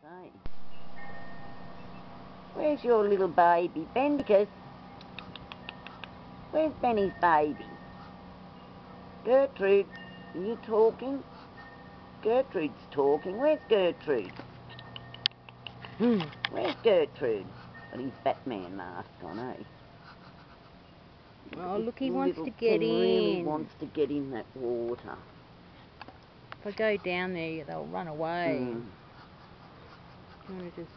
Say, where's your little baby, Bendicus? Where's Benny's baby? Gertrude, are you talking? Gertrude's talking. Where's Gertrude? Where's Gertrude? Got his Batman mask on, eh? Oh, look, he wants to get in. Really wants to get in that water. If I go down there, they'll run away. I'm gonna just...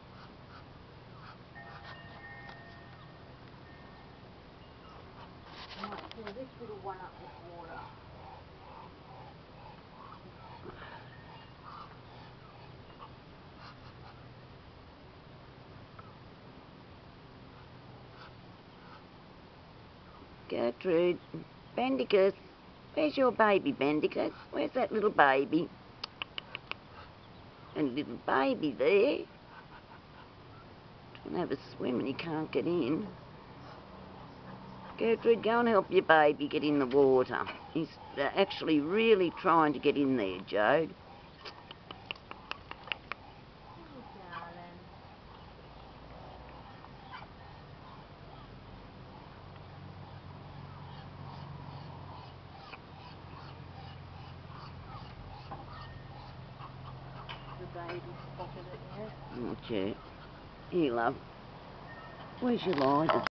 I might fill this little one up with water. Gertrude, Bendicus, where's your baby, Bendicus? Where's that little baby? And little baby there. Trying to have a swim and he can't get in. Gertrude, go and help your baby get in the water. He's actually really trying to get in there, Jode. The baby spotted it yet. Not yet. Here, love. Where's your lighter?